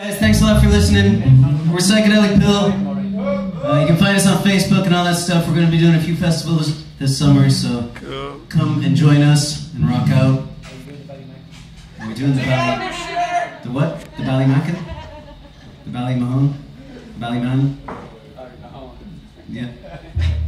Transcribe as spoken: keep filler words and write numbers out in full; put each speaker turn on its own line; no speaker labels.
Guys, thanks a lot for listening. We're Psychedelic Pill. Uh, you can find us on Facebook and all that stuff. We're going to be doing a few festivals this summer, so come and join us and rock out. Are we doing the Bally... The what? The Ballymackin? The Ballymahon? The Ballyman? Yeah.